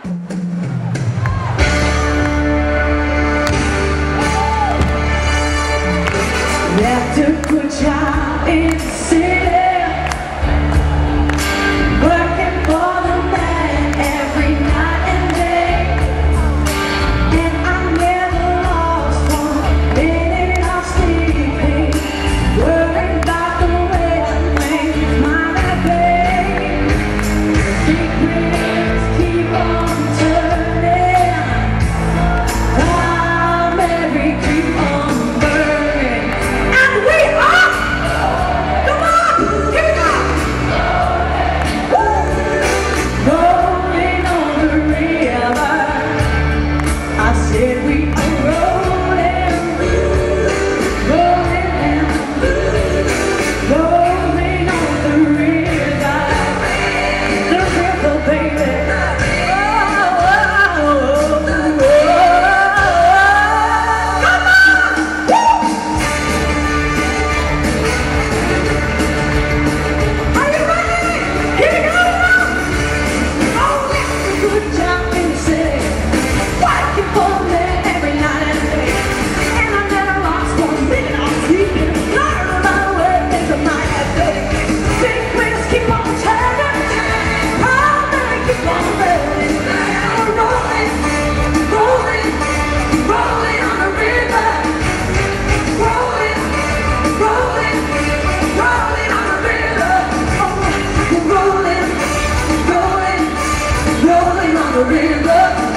Left a good job in the city, working for the man every night and day, and I never lost 1 minute of sleeping, worried about the way things might be. Secrets keep on turning, our Mary keep on burning. River.